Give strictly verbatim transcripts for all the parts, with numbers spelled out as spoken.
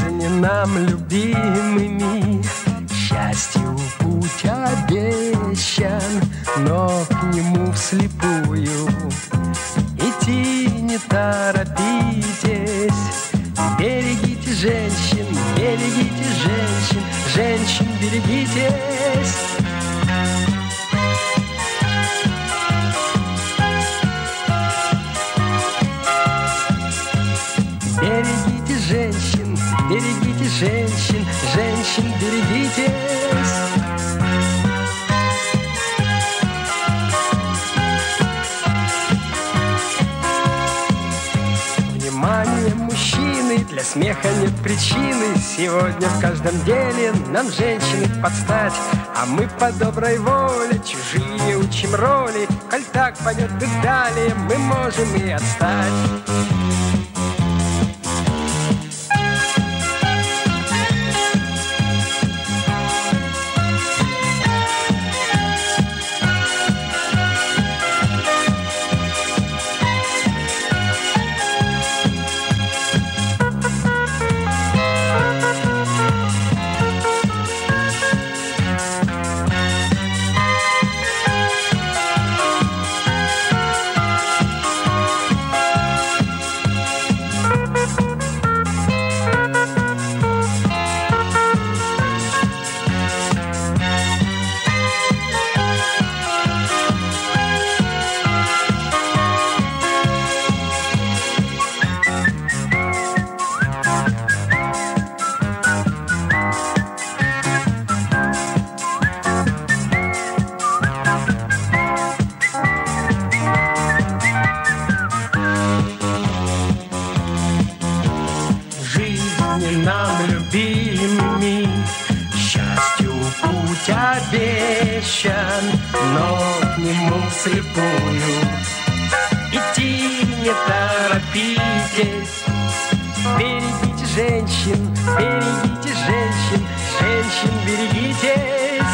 жизни нам любимыми. Счастью путь обещан, но к нему вслепую идти не торопитесь. Берегите женщин, берегите женщин, женщин берегитесь. Берегите женщин, берегите женщин, женщин берегитесь. Внимание, мужчины, для смеха нет причины. Сегодня в каждом деле нам женщины подстать, а мы по доброй воле чужие учим роли. Коль так пойдет и далее, мы можем и отстать. Но к нему вслепую идти не торопитесь. Берегите женщин, берегите женщин, женщин берегитесь.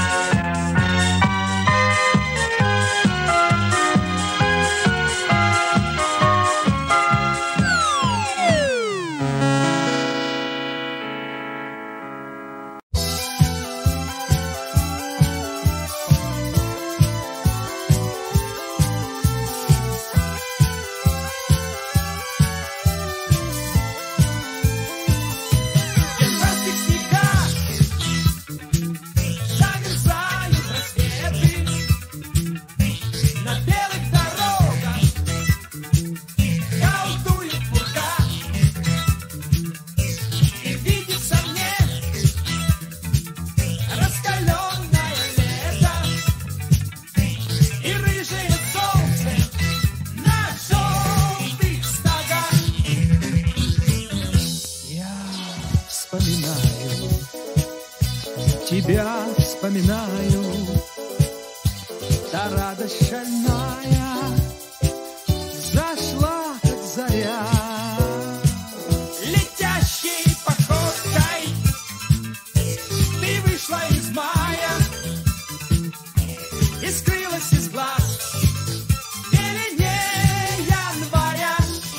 Тебя вспоминаю, та радость шальная зашла, как заря. Летящей походкой ты вышла из мая и скрылась из глаз в пелене января.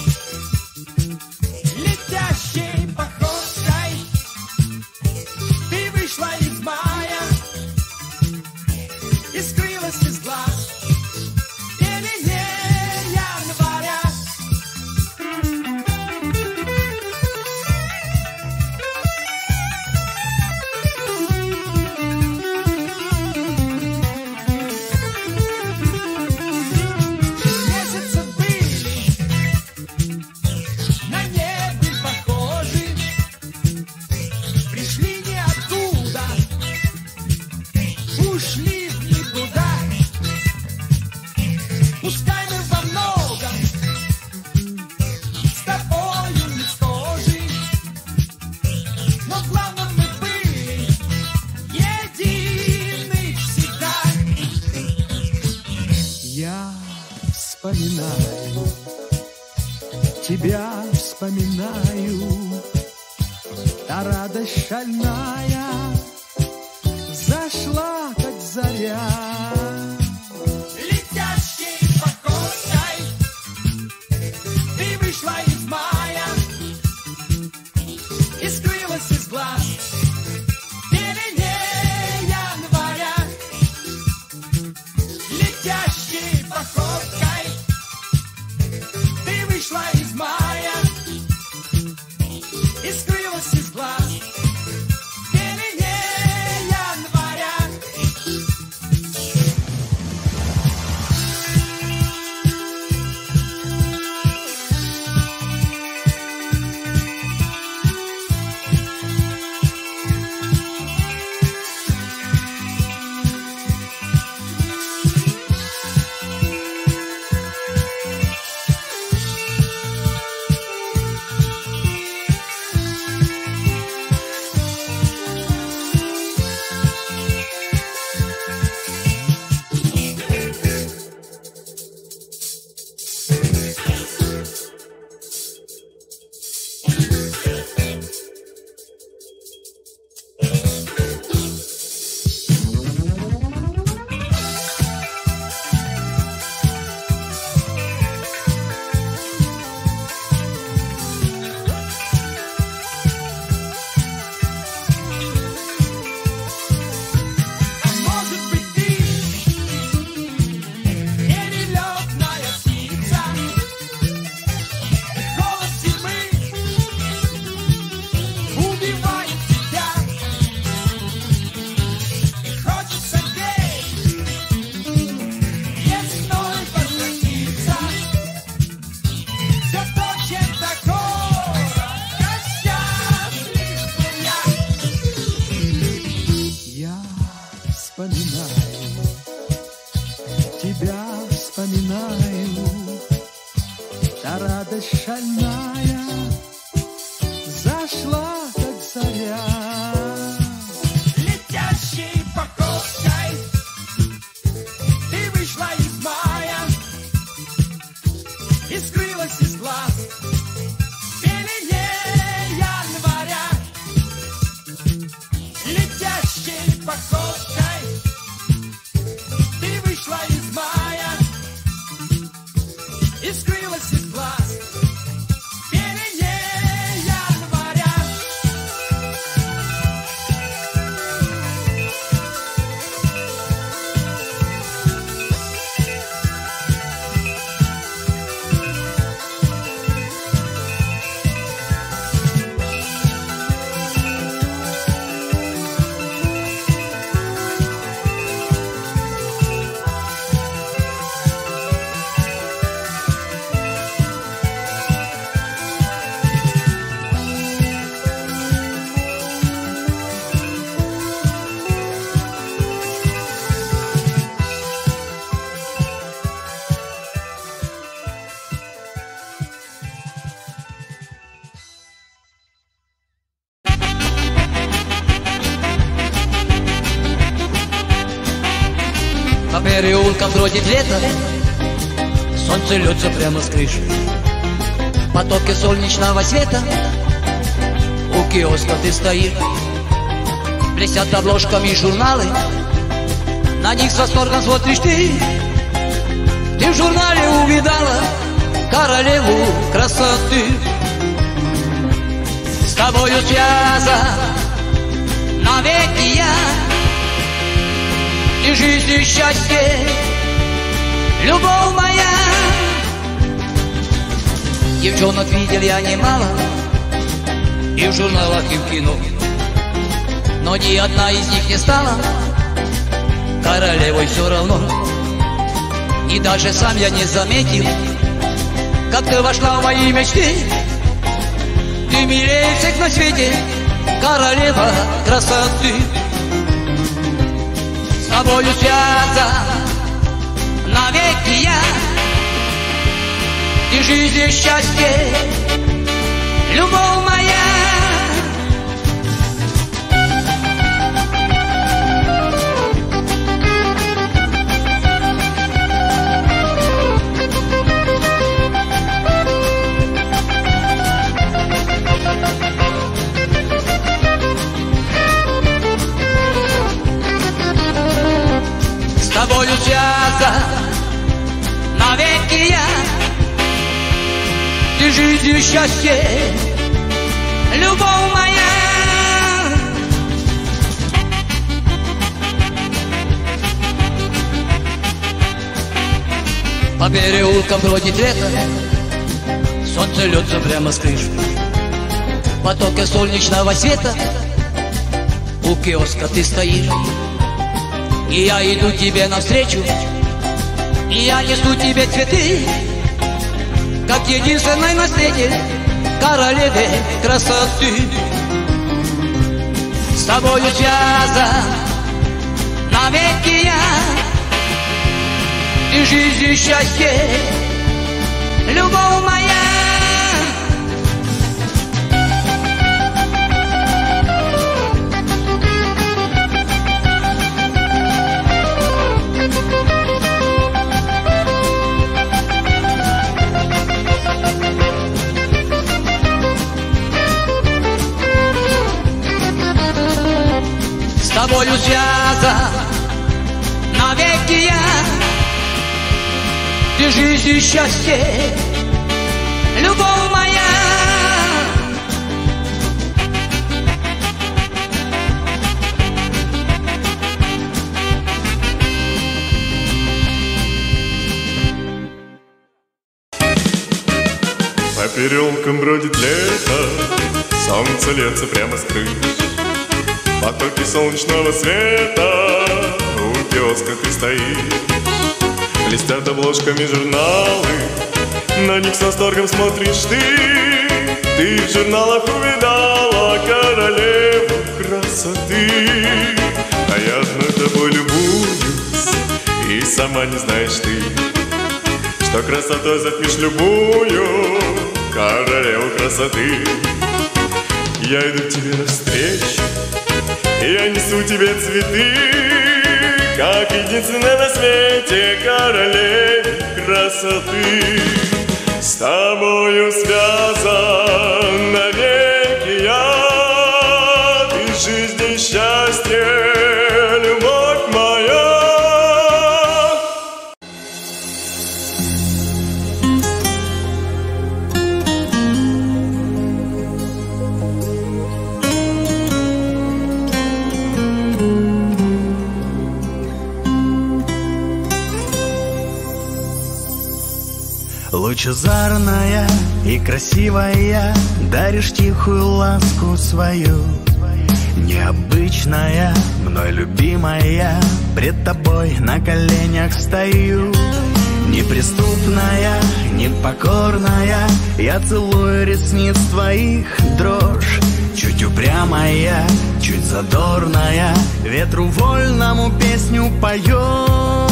Летящей походкой ты вышла из мая и скрылась из глаз в пелене января. Месяцы были на небе похожи, пришли не оттуда, ушли в никуда. Пускай мы во многом с тобою не схожи, но главное мы были едины всегда. Я вспоминаю, тебя вспоминаю, та радость шальная зашла, как заря. Летящей походкой ты вышла из мая и скрылась глаз. В пелене января. Тебя вспоминаю, та радость шальная зашла, как заря. Летящей походкой ты вышла из мая и скрылась из глаз. В пелене января. Летящей походкой ты вышла из мая и скрылась из глаз. В пелене января. По переулкам бродит лето, солнце льется прямо с крыши. Потоки солнечного света, у киоска ты стоишь. Блестят обложками журналы, на них с восторгом смотришь ты. Ты в журнале увидала королеву красоты. С тобою связан навеки я, и жизнь, и счастье, любовь моя. Девчонок видел я немало, и в журналах, и в кино, но ни одна из них не стала королевой все равно. И даже сам я не заметил, как ты вошла в мои мечты. Ты милее всех на свете, королева красоты. С тобою связан навеки я, и жизнь, и счастье, любовь моя. С тобою связан навеки я, ты жизнь, и счастье, любовь моя. По переулкам бродит лето, солнце льется прямо с крыши. потоке солнечного света. У киоска ты стоишь, и я иду тебе навстречу, и я несу тебе цветы, как единственной на свете королеве красоты. С тобою связан навеки я, и жизнь, и счастье, любовь моя. С тобою связан навеки я, ты жизнь и счастье, любовь моя. По переулкам бродит лето, солнце льется прямо с крыш. Потоки солнечного света, у киоска ты стоишь. Блестят обложками журналы, на них с восторгом смотришь ты. Ты в журналах увидала королеву красоты. А я одной тобой любуюсь, и сама не знаешь ты, что красотой затмишь любую королеву красоты. Я иду к тебе навстречу, я несу тебе цветы, как единственная на свете королеве красоты. С тобою связан навеки я, ты жизнь и счастье, любовь моя. Лучезарная и красивая, даришь тихую ласку свою. Необычная, мной любимая, пред тобой на коленях стою. Неприступная, непокорная, я целую ресниц твоих дрожь. Чуть упрямая, чуть задорная, ветру вольному песню поешь.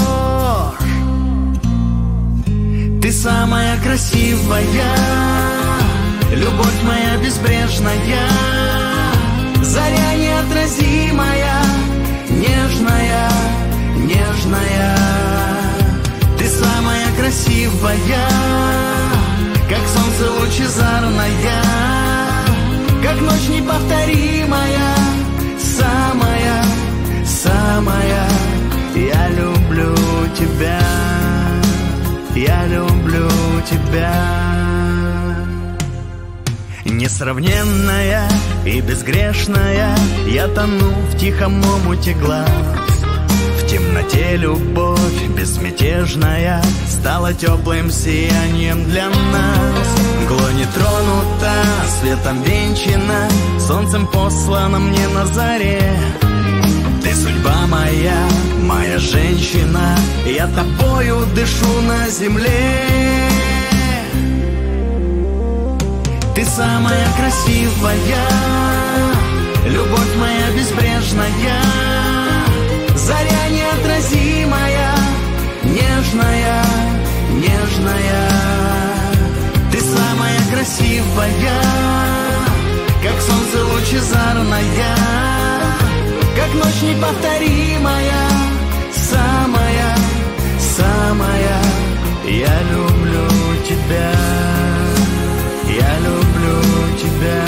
Ты самая красивая, любовь моя безбрежная, заря неотразимая, нежная, нежная. Ты самая красивая, как солнце лучезарная, как ночь неповторимая, самая, самая. Я люблю тебя, я люблю тебя. Несравненная и безгрешная, я тону в тихом омуте глаз. В темноте любовь безмятежная стала теплым сиянием для нас. Мгло не тронута, светом венчана, солнцем послана мне на заре. Ты судьба моя, моя женщина, я тобою дышу на земле. Ты самая красивая, любовь моя безбрежная, заря неотразимая, нежная, нежная. Ты самая красивая, как солнце лучезарная, как ночь неповторимая, самая, самая. Я люблю тебя, я люблю тебя.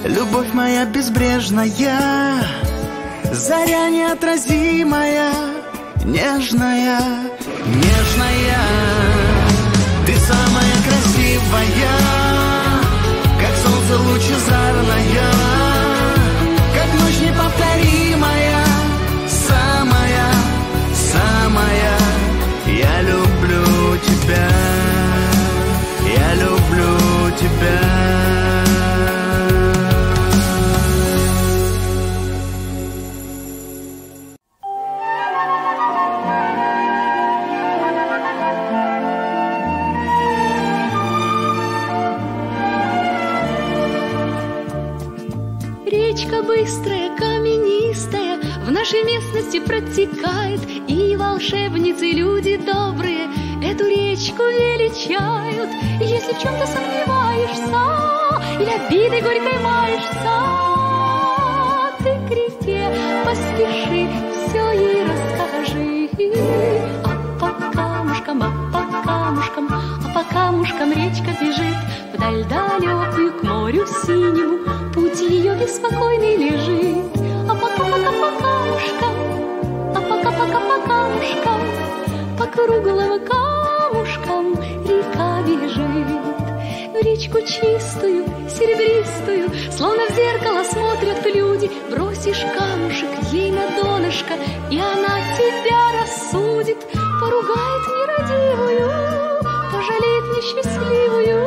любовь моя безбрежная, заря неотразимая, нежная, нежная. Ты самая красивая, как солнце лучезарная, как ночь неповторимая, самая, самая. Я люблю тебя, я люблю тебя. Речка быстрая, каменистая, в нашей местности протекает, и волшебницы, люди добрые, эту речку величают. Если в чем-то сомневаешься или обидой горькой маешься, ты к реке поспеши, все ей расскажи. А по камушкам, а по камушкам, а по камушкам речка бежит вдаль далекую к морю синему, путь ее беспокойный лежит. А пока-пока по камушкам, а пока-пока по камушкам, по круглым камушкам река бежит. В речку чистую, серебристую, словно в зеркало смотрят люди. Бросишь камушек ей на донышко, и она тебя рассудит, поругает нерадивую, пожалеет несчастливую.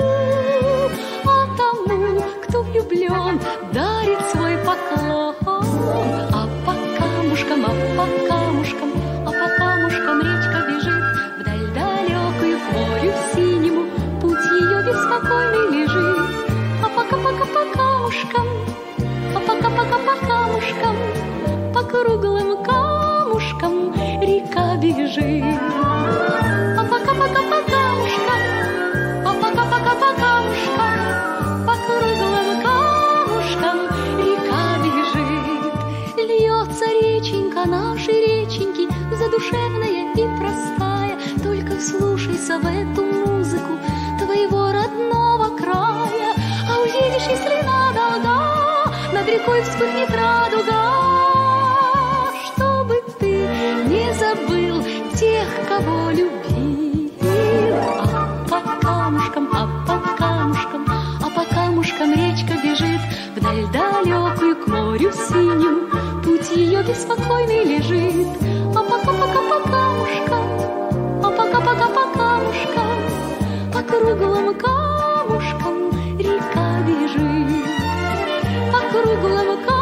А тому, кто влюблен, дарит свой поклон. А по камушкам, а по камушкам, а по камушкам речка бежит вдаль далекую к морю синему, путь ее беспокойный лежит. А пока-пока по камушкам, а пока-пока по камушкам, по круглым камушкам река бежит. А пока-пока по камушкам, а пока-пока по камушкам, по круглым камушкам река бежит. Льется реченька нашей реченьки, задушевная и простая. Только вслушайся в эту музыку твоего родного края. А увидишь, если надолго над рекой вспыхнет радуга, чтобы ты не забыл тех, кого любил. А по камушкам, а по камушкам, а по камушкам речка бежит вдаль далекую к морю синему, путь ее беспокойный лежит. А пока-пока по камушкам, а пока-пока по камушкам, по круглым камушкам река бежит. По круглым камушкам